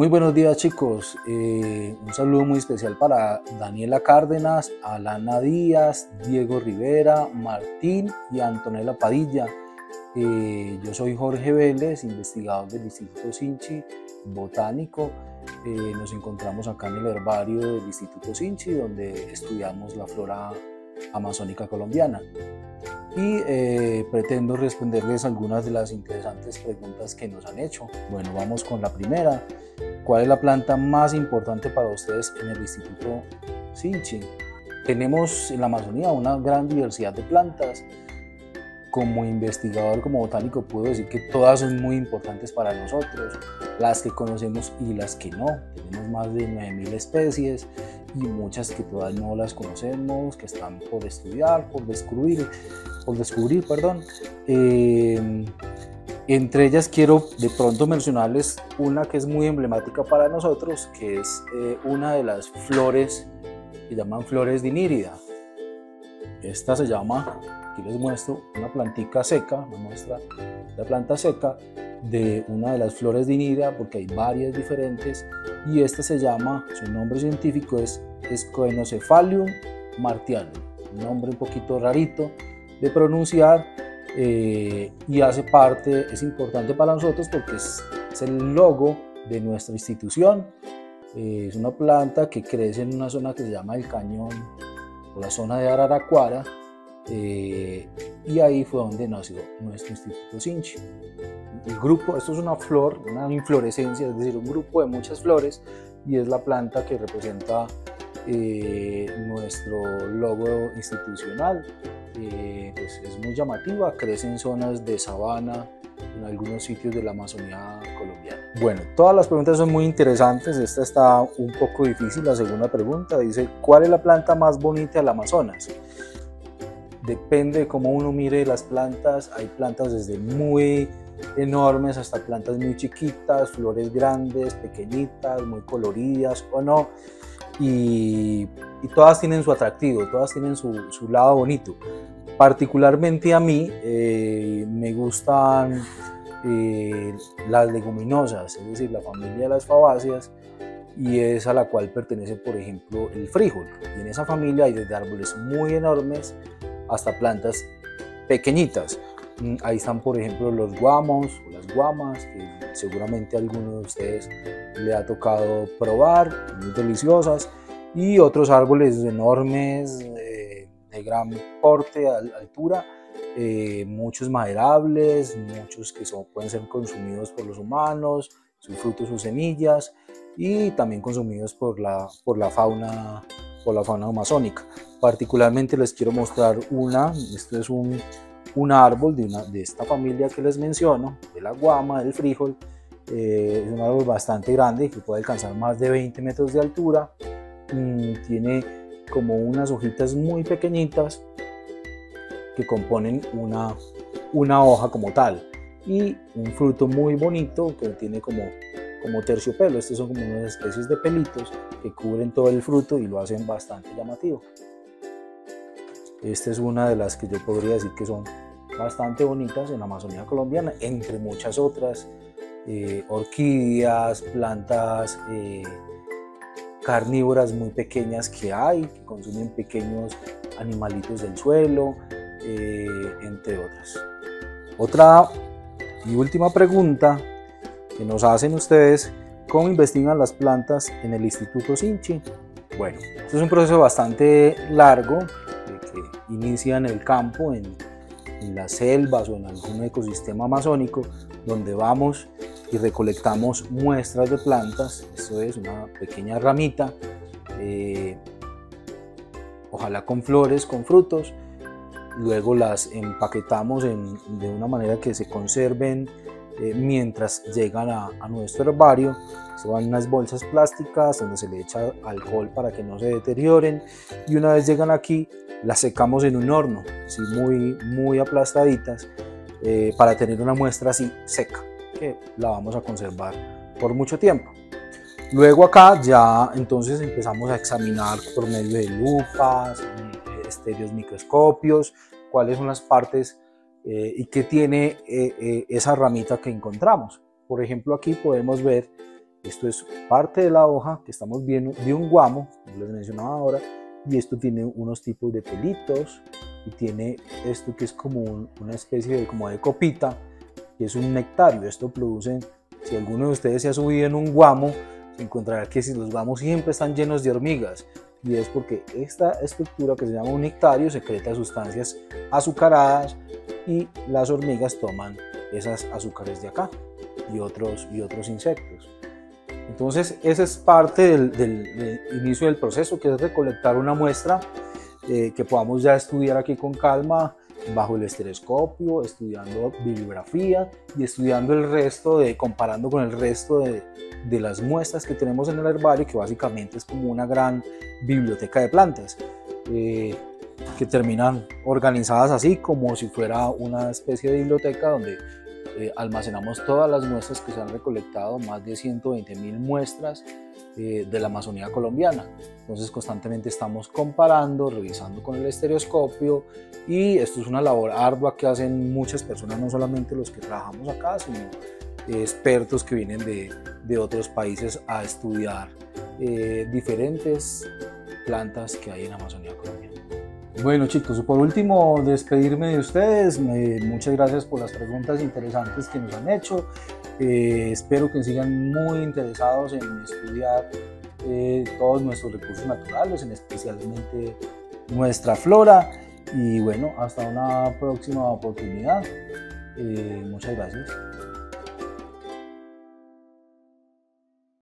Muy buenos días, chicos. Un saludo muy especial para Daniela Cárdenas, Alana Díaz, Diego Rivera, Martín y Antonella Padilla. Yo soy Jorge Vélez, investigador del Instituto Sinchi, botánico. Nos encontramos acá en el herbario del Instituto Sinchi, donde estudiamos la flora amazónica colombiana. Y pretendo responderles algunas de las interesantes preguntas que nos han hecho. Bueno, vamos con la primera. ¿Cuál es la planta más importante para ustedes en el Instituto Sinchi? Tenemos en la Amazonía una gran diversidad de plantas. Como investigador, como botánico, puedo decir que todas son muy importantes para nosotros, las que conocemos y las que no. Tenemos más de 9.000 especies y muchas que todavía no las conocemos, que están por estudiar, por descubrir. Entre ellas quiero de pronto mencionarles una que es muy emblemática para nosotros, que es una de las flores que llaman flores dinírida. Esta se llama, aquí les muestro una plantica seca, me muestra la planta seca de una de las flores dinírida, porque hay varias diferentes, y esta se llama, su nombre científico es Schoenocephalium martianum, un nombre un poquito rarito de pronunciar, y hace parte, es importante para nosotros porque es el logo de nuestra institución. Es una planta que crece en una zona que se llama el Cañón, o la zona de Araraquara, y ahí fue donde nació nuestro Instituto Sinchi. El grupo, esto es una flor, una inflorescencia, es decir, un grupo de muchas flores, y es la planta que representa nuestro logo institucional. Pues es muy llamativa, crece en zonas de sabana, en algunos sitios de la Amazonía colombiana. Bueno, todas las preguntas son muy interesantes. Esta está un poco difícil. La segunda pregunta dice: ¿cuál es la planta más bonita del Amazonas? Depende de cómo uno mire las plantas. Hay plantas desde muy enormes hasta plantas muy chiquitas, flores grandes, pequeñitas, muy coloridas o no, y todas tienen su atractivo, todas tienen su lado bonito. Particularmente a mí me gustan las leguminosas, es decir, la familia de las fabáceas, y es a la cual pertenece, por ejemplo, el frijol. Y en esa familia hay desde árboles muy enormes hasta plantas pequeñitas. Ahí están, por ejemplo, los guamos o las guamas, que seguramente a alguno de ustedes le ha tocado probar, muy deliciosas, y otros árboles enormes, de gran porte, altura, muchos maderables, muchos que pueden ser consumidos por los humanos, sus frutos, sus semillas, y también consumidos por la fauna amazónica. Particularmente les quiero mostrar esto es un árbol de esta familia que les menciono, de la guama, del frijol. Es un árbol bastante grande que puede alcanzar más de 20 metros de altura. Tiene como unas hojitas muy pequeñitas que componen una hoja como tal, y un fruto muy bonito que tiene como terciopelo. Estos son como unas especies de pelitos que cubren todo el fruto y lo hacen bastante llamativo. Esta es una de las que yo podría decir que son bastante bonitas en la Amazonía colombiana, entre muchas otras, orquídeas, plantas carnívoras muy pequeñas que consumen pequeños animalitos del suelo, entre otras. Otra y última pregunta que nos hacen ustedes: ¿cómo investigan las plantas en el Instituto Sinchi? Bueno, esto es un proceso bastante largo, que inicia en el campo, en las selvas o en algún ecosistema amazónico, donde vamos y recolectamos muestras de plantas. Esto es una pequeña ramita, ojalá con flores, con frutos. Luego las empaquetamos de una manera que se conserven mientras llegan a nuestro herbario. Esto van en unas bolsas plásticas donde se le echa alcohol para que no se deterioren, y una vez llegan aquí las secamos en un horno, así muy aplastaditas, para tener una muestra así seca, que la vamos a conservar por mucho tiempo. Luego acá ya entonces empezamos a examinar por medio de lupas, estereosmicroscopios, cuáles son las partes y qué tiene esa ramita que encontramos. Por ejemplo, aquí podemos ver Esto es parte de la hoja que estamos viendo de un guamo, como les mencionaba ahora, y esto tiene unos tipos de pelitos y tiene esto que es como una especie de, como de copita, que es un nectario. Esto produce, si alguno de ustedes se ha subido en un guamo, se encontrará que si los guamos siempre están llenos de hormigas, y es porque esta estructura que se llama un nectario secreta sustancias azucaradas y las hormigas toman esas azúcares de acá y otros insectos. Entonces, esa es parte del inicio del proceso, que es recolectar una muestra que podamos ya estudiar aquí con calma, bajo el estereoscopio, estudiando bibliografía y estudiando el resto, comparando con el resto de las muestras que tenemos en el herbario, que básicamente es como una gran biblioteca de plantas, que terminan organizadas así, como si fuera una especie de biblioteca donde almacenamos todas las muestras que se han recolectado, más de 120.000 muestras de la Amazonía colombiana. Entonces constantemente estamos comparando, revisando con el estereoscopio, y esto es una labor ardua que hacen muchas personas, no solamente los que trabajamos acá, sino expertos que vienen de otros países a estudiar diferentes plantas que hay en la Amazonía colombiana. Bueno chicos, por último, despedirme de ustedes. Muchas gracias por las preguntas interesantes que nos han hecho. Espero que sigan muy interesados en estudiar todos nuestros recursos naturales, especialmente nuestra flora. Y bueno, hasta una próxima oportunidad. Muchas gracias.